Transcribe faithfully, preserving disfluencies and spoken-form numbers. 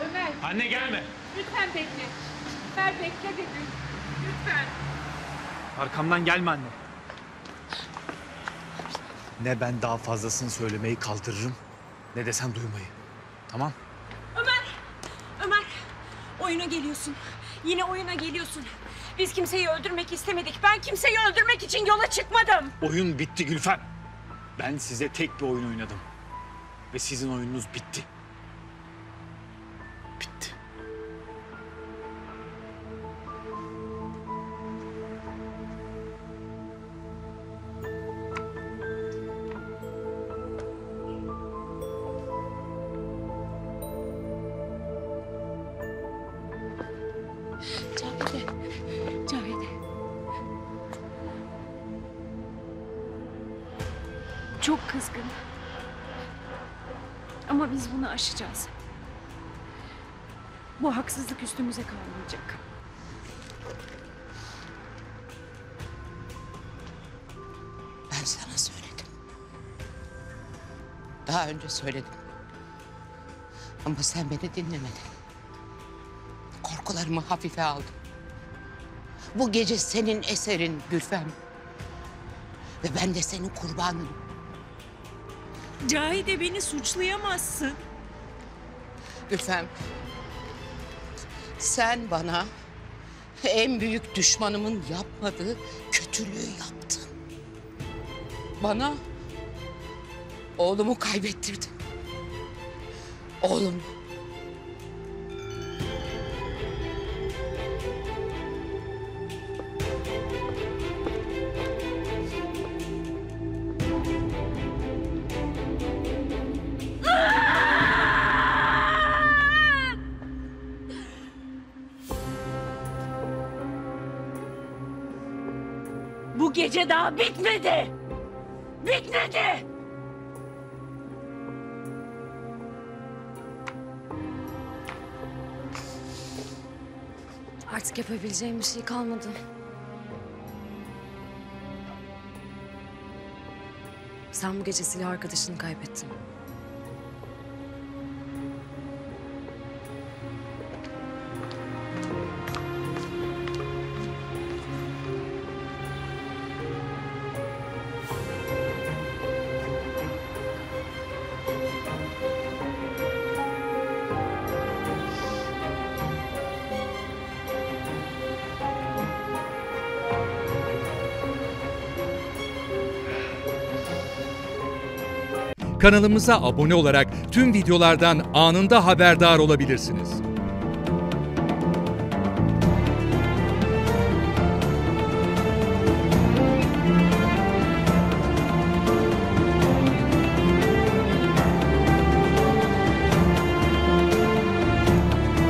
Ömer. Anne gelme. Lütfen bekle. Ömer bekle dedim. Lütfen. Arkamdan gelme anne. Ne ben daha fazlasını söylemeyi kaldırırım, ne de sen duymayı. Tamam? Ömer. Ömer. Oyuna geliyorsun. Yine oyuna geliyorsun. Biz kimseyi öldürmek istemedik. Ben kimseyi öldürmek için yola çıkmadım. Oyun bitti Gülfem. Ben size tek bir oyun oynadım. Ve sizin oyununuz bitti. Bitti. Cavide. Cavide. Çok kızgın. Ama biz bunu aşacağız. Bu haksızlık üstümüze kalmayacak. Ben sana söyledim. Daha önce söyledim. Ama sen beni dinlemedin. Korkularımı hafife aldın. Bu gece senin eserin Gülfem. Ve ben de senin kurbanın. Cahide, beni suçlayamazsın. Gülfem, sen bana en büyük düşmanımın yapmadığı kötülüğü yaptın. Bana oğlumu kaybettirdin. Oğlum. Bu gece daha bitmedi. Bitmedi. Artık yapabileceğim bir şey kalmadı. Sen bu gece silah arkadaşını kaybettin. Kanalımıza abone olarak tüm videolardan anında haberdar olabilirsiniz.